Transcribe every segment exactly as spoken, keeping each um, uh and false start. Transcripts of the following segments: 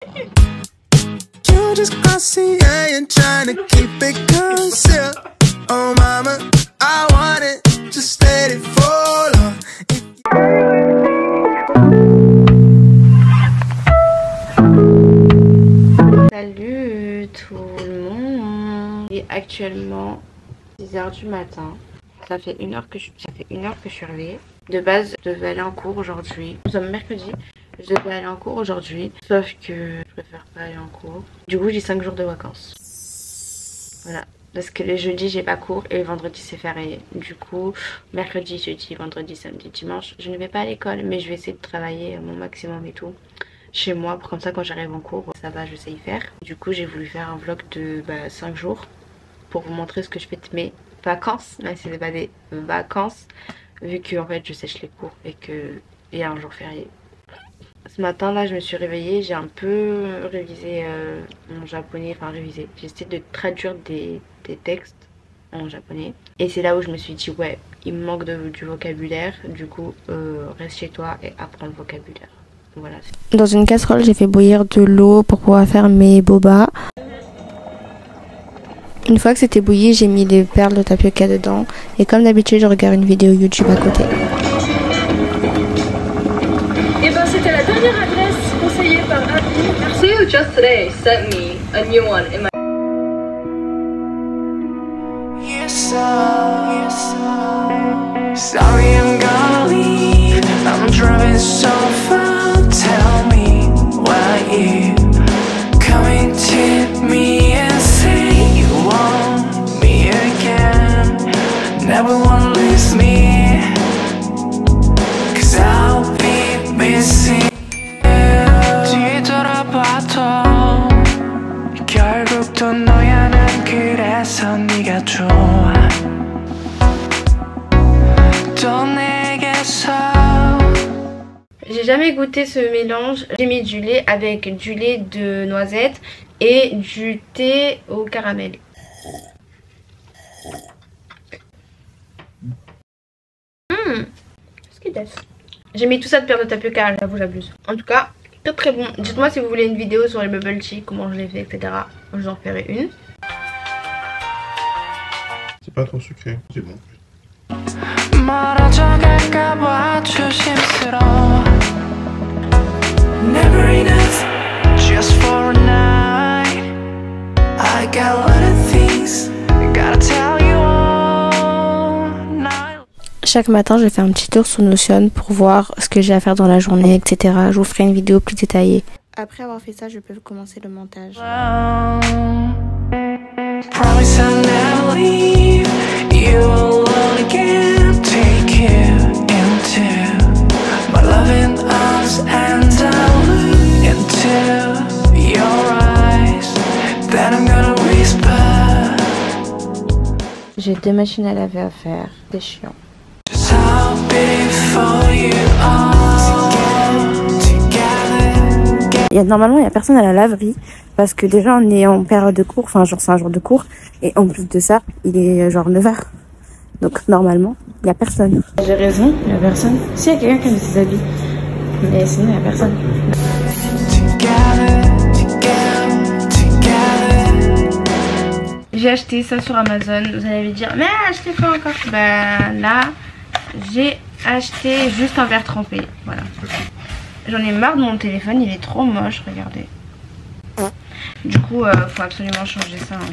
You just glossy, I ain't trying to keep it concealed. Oh mama, I want it, just let it fall off. Salut tout le monde. Il est actuellement six heures du matin. Ça fait une heure que je, ça fait une heure que je suis réveillée. De base, je devais aller en cours aujourd'hui. Nous sommes mercredi. Je devais aller en cours aujourd'hui. Sauf que je préfère pas aller en cours. Du coup, j'ai cinq jours de vacances. Voilà. Parce que le jeudi, j'ai pas cours et le vendredi, c'est férié. Du coup, mercredi, jeudi, vendredi, samedi, dimanche, je ne vais pas à l'école. Mais je vais essayer de travailler mon maximum et tout chez moi. Pour comme ça, quand j'arrive en cours, ça va, je sais y faire. Du coup, j'ai voulu faire un vlog de bah, cinq jours pour vous montrer ce que je fais de mes vacances. Même si ce n'est pas des vacances. Vu que en fait, je sèche les cours et qu'il y a un jour férié. Ce matin là je me suis réveillée, j'ai un peu révisé euh, mon japonais, enfin révisé, j'ai essayé de traduire des, des textes en japonais. Et c'est là où je me suis dit ouais, il me manque de, du vocabulaire, du coup euh, reste chez toi et apprends le vocabulaire. Voilà. Dans une casserole j'ai fait bouillir de l'eau pour pouvoir faire mes boba. Une fois que c'était bouilli, j'ai mis les perles de tapioca dedans. Et comme d'habitude je regarde une vidéo YouTube à côté. Et ben c'était la dernière adresse conseillée par Abby. Merci. Who just today sent me a new one in my. Yes, sir. Yes, sir. Sorry, I'm gonna leave. I'm driving so far. Tell me why you coming to me and say you want me again. Never wanna lose me, 'cause I'll be missing you. 뒤돌아봐도 결국 또 너야 난 그래서 네가 좋아 또 내게서. J'ai jamais goûté ce mélange. J'ai mis du lait avec du lait de noisette et du thé au caramel. Mmh. Ce qu'il est. J'ai mis tout ça de perles de tapioca, j'avoue j'abuse. En tout cas, très très bon. Dites-moi si vous voulez une vidéo sur les bubble tea, comment je les fais, et cetera. Je vous en ferai une. C'est pas trop sucré, c'est bon. Never enough, just for a night. I got a lot of things, gotta tell you all night. Chaque matin, je fais un petit tour sur Notion pour voir ce que j'ai à faire dans la journée, et cetera. Je vous ferai une vidéo plus détaillée. Après avoir fait ça, je peux commencer le montage. Promise I'll never leave you alone again. Take you into my loving arms and I'll look into your eyes. Then I'm gonna whisper. J'ai deux machines à laver à faire, c'est chiant. Just how before you are together. Il y a, normalement, il n'y a personne à la laverie parce que déjà on est en période de cours, enfin genre c'est un jour de cours et en plus de ça, il est genre neuf heures. Donc normalement, il n'y a personne. J'ai raison, il n'y a personne. Si, il y a quelqu'un qui a mis ses habits. Mais sinon, il n'y a personne. J'ai acheté ça sur Amazon. Vous allez me dire, mais acheté quoi encore? Bah là, j'ai acheté juste un verre trempé. Voilà. J'en ai marre de mon téléphone, il est trop moche, regardez. Du coup, euh, faut absolument changer ça. Hein.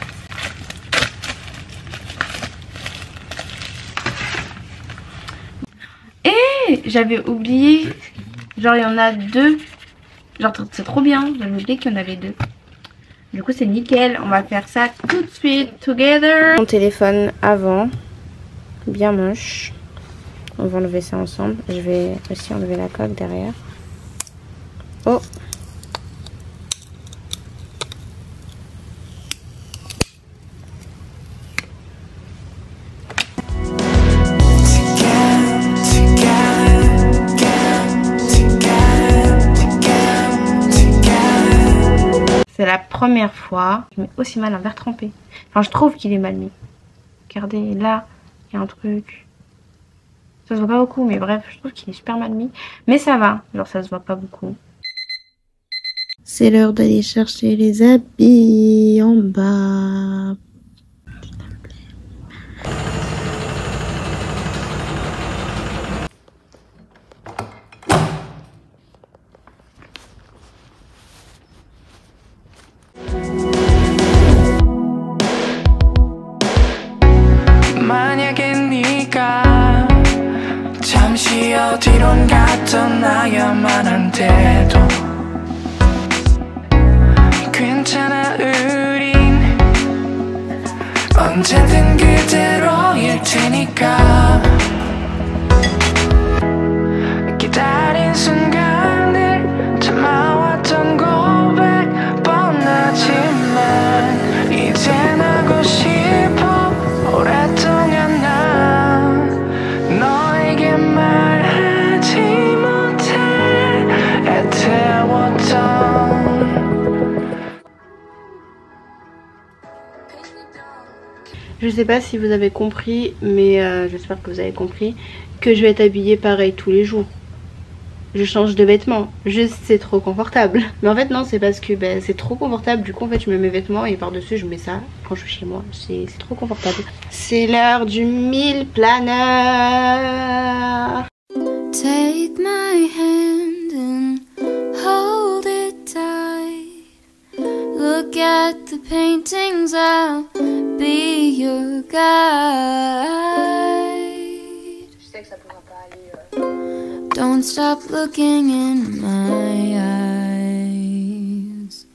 Et j'avais oublié, genre il y en a deux. Genre c'est trop bien, j'avais oublié qu'il y en avait deux. Du coup c'est nickel, on va faire ça tout de suite, together. Mon téléphone avant, bien moche. On va enlever ça ensemble. Je vais aussi enlever la coque derrière. Oh! C'est la première fois qu'il met aussi mal un verre trempé. Enfin, je trouve qu'il est mal mis. Regardez, là, il y a un truc. Ça se voit pas beaucoup, mais bref, je trouve qu'il est super mal mis. Mais ça va, genre ça se voit pas beaucoup. C'est l'heure d'aller chercher les habits en bas. 만약에 네가 잠시 어디론 갔던 나야만 한데도 괜찮아 우린 언제든 그대로일 테니까 기다린 순간들 참아왔던 고백 뻔하지만 이젠 하고 싶어 오랫동안 난 너에게 말하지 못해 애태웠던 Je sais pas si vous avez compris, mais euh, j'espère que vous avez compris que je vais être habillée pareil tous les jours. Je change de vêtements, juste c'est trop confortable. Mais en fait non, c'est parce que ben, c'est trop confortable, du coup en fait je mets mes vêtements et par dessus je mets ça quand je suis chez moi. C'est trop confortable. C'est l'heure du mille planeur. Take my hand and hold it tight. Look at the paintings, I'll be your guide. Je sais que ça pourra pas aller. Euh... Don't stop looking in my eyes.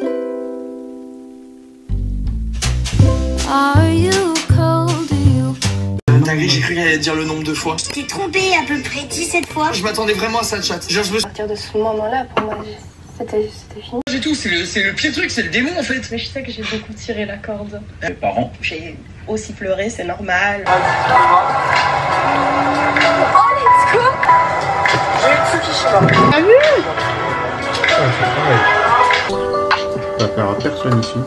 Are you cold? Do you? Dingue, j'ai cru qu'elle allait dire le nombre de fois. T'es trompé à peu près dix-sept fois. Je m'attendais vraiment à ça, chat. Genre, je me... À partir de ce moment-là, pour moi, c'était fini. Du tout, c'est le, le pire truc, c'est le démon en fait. Mais je sais que j'ai beaucoup tiré la corde. Mes parents. J'ai aussi pleuré, c'est normal. Oh, let's go! T'as vu? Ah, c'est pareil. Ça va faire à personne ici.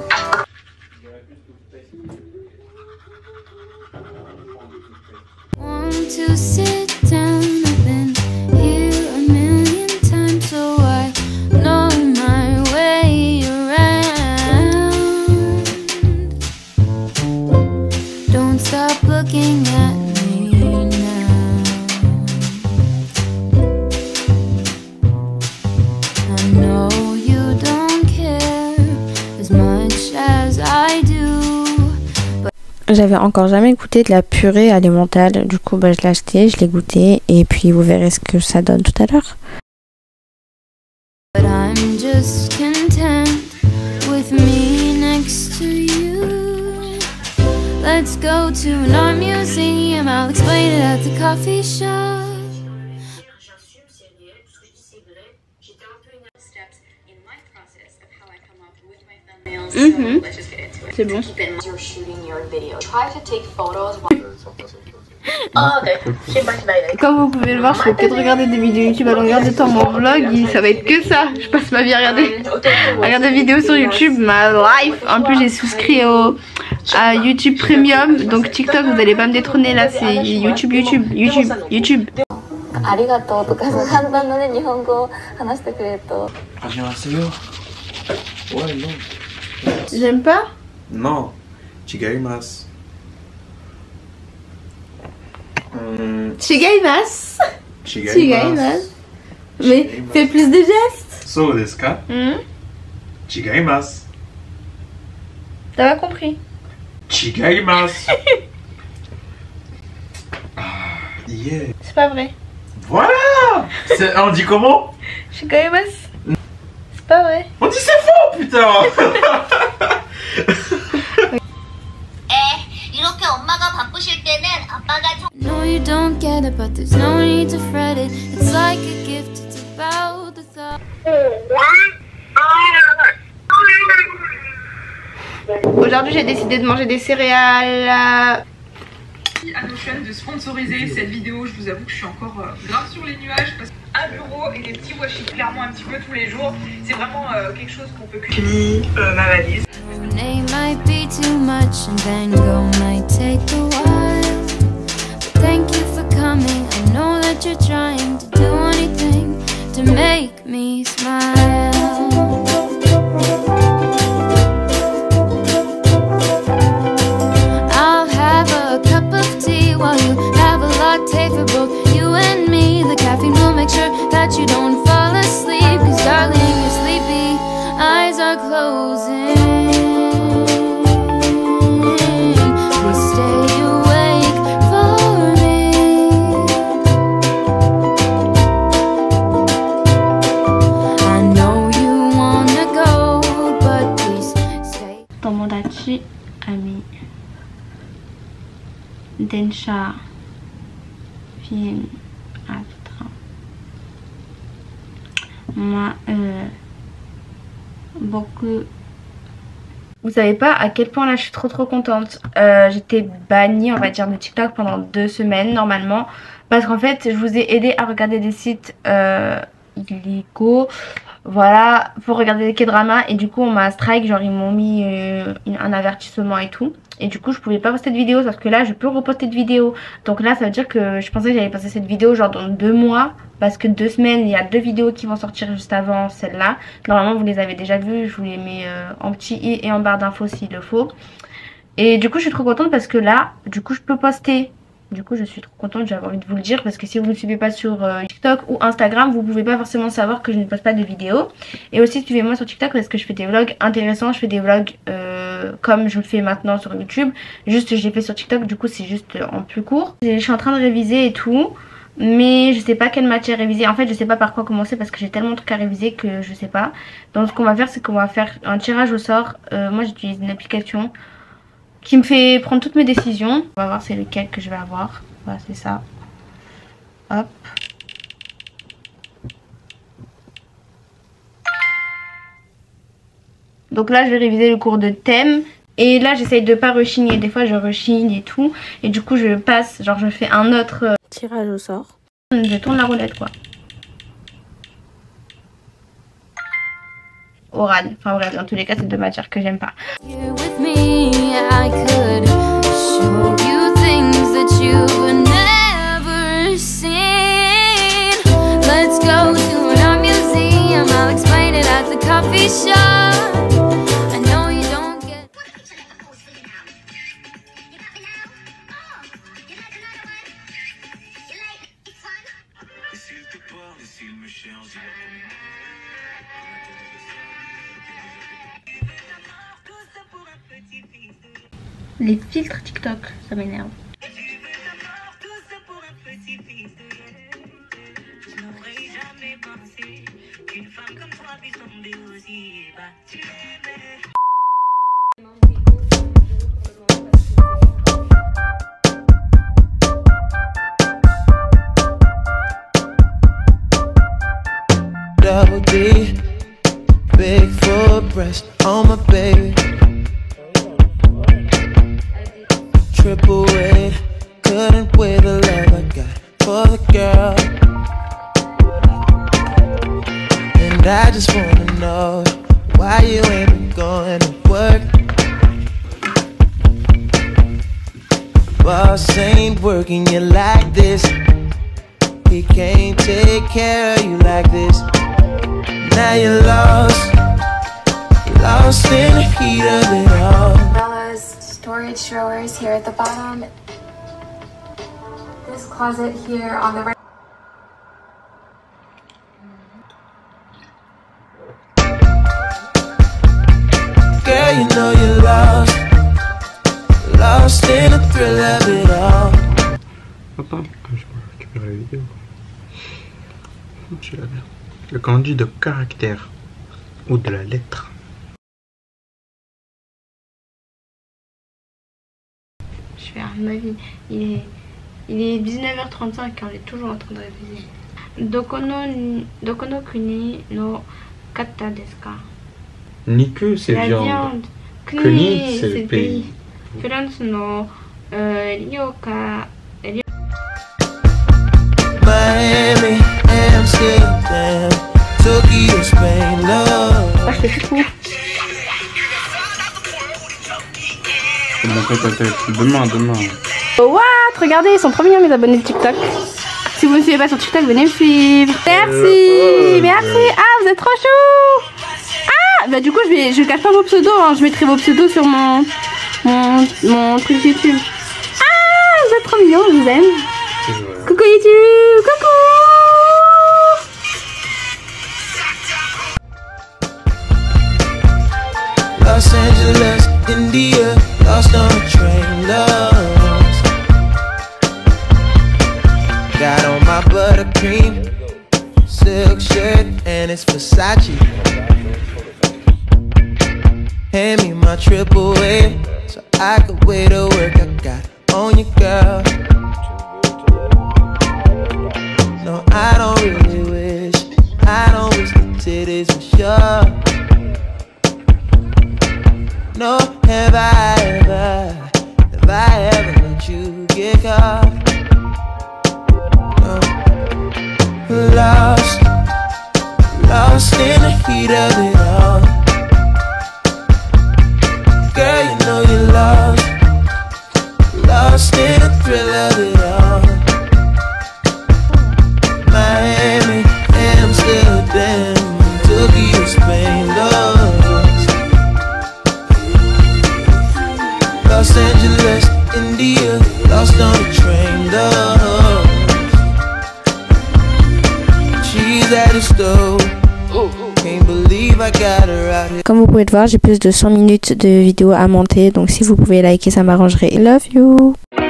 Want to sit down, I've been here a million times, so I know my way around. Don't stop looking at me now. I know you don't care as much as I do. J'avais encore jamais goûté de la purée alimentale, du coup bah, je l'ai acheté, je l'ai goûté et puis vous verrez ce que ça donne tout à l'heure. But I'm just content with me next to you. Let's go to an art museum, I'll explain it at the coffee shop. Mmh. C'est bon. Comme vous pouvez le voir, je fais peut-être regarder des vidéos YouTube à longueur de temps. Mon vlog, il, ça va être que ça. Je passe ma vie à regarder, à regarder des vidéos sur YouTube, ma life. En plus, j'ai souscrit au à YouTube Premium. Donc TikTok, vous allez pas me détrôner là. C'est YouTube, YouTube, YouTube, YouTube. Arigato とか簡単なね日本語を話してくれると。 안녕하세요. Ouais, non. J'aime pas? Non. Chigaimasu. Hum, Chigaimasu. Chigaimasu. Mais fais plus de gestes. So desu ka? Hmm? Chigaimasu. T'as pas compris? Chigaimasu. Ah, yeah. C'est pas vrai. Voilà. On dit comment? Chigaimasu. C'est pas vrai. On dit c'est faux, putain. 이렇게 엄마가 바쁘실 때는 아빠가 좀 No, you don't get it, but there's no need to fret it. It's like a gift, it's about the thought. Aujourd'hui, j'ai décidé de manger des céréales. À Notion de sponsoriser cette vidéo, je vous avoue que je suis encore euh, grave sur les nuages parce qu'un bureau et des petits washi clairement un petit peu tous les jours, c'est vraiment euh, quelque chose qu'on peut cuisiner. Euh, ma valise. Renee might be too much and Van Gogh might take a while. But thank you for coming. I know that you're trying to do anything to make me smile. Chi Ami Densha Film After Moi euh, beaucoup. Vous savez pas à quel point là je suis trop trop contente. Euh, J'étais bannie on va dire de TikTok pendant deux semaines normalement. Parce qu'en fait je vous ai aidé à regarder des sites euh, illégaux. Voilà, pour regarder des K-dramas. Et du coup on m'a strike, genre ils m'ont mis euh, un avertissement et tout. Et du coup je pouvais pas poster de vidéo. Parce que là je peux reposter de vidéo. Donc là ça veut dire que je pensais que j'allais poster cette vidéo genre dans deux mois. Parce que deux semaines, il y a deux vidéos qui vont sortir juste avant celle-là. Normalement, vous les avez déjà vues. Je vous les mets euh, en petit i et en barre d'infos s'il le faut. Et du coup, je suis trop contente parce que là, du coup, je peux poster. Du coup, je suis trop contente. J'avais envie de vous le dire. Parce que si vous ne me suivez pas sur euh, TikTok ou Instagram, vous ne pouvez pas forcément savoir que je ne poste pas de vidéos. Et aussi, suivez-moi sur TikTok parce que je fais des vlogs intéressants. Je fais des vlogs euh, comme je le fais maintenant sur YouTube. Juste, je l'ai fait sur TikTok. Du coup, c'est juste en plus court. Je suis en train de réviser et tout. Mais je sais pas quelle matière réviser. En fait je sais pas par quoi commencer parce que j'ai tellement de trucs à réviser que je sais pas. Donc ce qu'on va faire c'est qu'on va faire un tirage au sort. euh, Moi j'utilise une application qui me fait prendre toutes mes décisions. On va voir c'est lequel que je vais avoir. Voilà c'est ça. Hop. Donc là je vais réviser le cours de thème. Et là j'essaye de pas rechigner. Des fois je rechigne et tout. Et du coup je passe, genre je fais un autre euh, tirage au sort. Je tourne la roulette quoi. Oral. Enfin bref, dans tous les cas c'est deux matières que j'aime pas. Les filtres TikTok, ça m'énerve. Double D, big full breast on my baby. Triple weight, couldn't weigh the love I got for the girl. And I just wanna know why you ain't been going to work. Boss ain't working you like this. He can't take care of you like this. Now you're lost, lost in the heat of it all. Storage drawers here at the bottom. This closet here on the right. Girl, you know you're lost, lost in the thrill of it all. Attends, je peux récupérer la vidéo. Je la merde. Le kanji de caractère ou de la lettre. Je fais ma vie. Il est, il est dix-neuf heures trente-cinq et on est toujours en train de réviser. Dokono, Dokono Kuni no Kata desu ka? Niku c'est viande. viande. Kuni, Kuni c'est le pays. France no euh, Ryoka. Miami, Amsterdam, Tokyo, Spain, love. Ah, je fais tout. Demain, demain. What? Regardez, ils sont trop mignons mes abonnés de TikTok. Si vous ne me suivez pas sur TikTok, venez me suivre. Merci, merci. Ah, vous êtes trop chou. Ah, bah du coup, je vais, je cache pas vos pseudos. Hein. Je mettrai vos pseudos sur mon, mon, mon truc YouTube. Ah, vous êtes trop mignons, je vous aime. Coucou YouTube, coucou. Los Angeles, India, lost on a train, lost. Got on my buttercream silk shirt and it's Versace. Hand me my triple A so I could wait to work. I got on you, girl. No, I don't really wish. I don't wish the titties for sure. No, have I ever, have I ever let you get caught? No. Lost, lost in the heat of it all. Girl, you know you're lost, lost in the thrill of it all. Miami, Amsterdam, Tokyo, Spain, lost. Los Angeles, India, lost on the train, lost. She's at the stove. Can't believe I got her out here. Comme vous pouvez le voir, j'ai plus de cent minutes de vidéo à monter, donc si vous pouvez liker, ça m'arrangerait. Love you.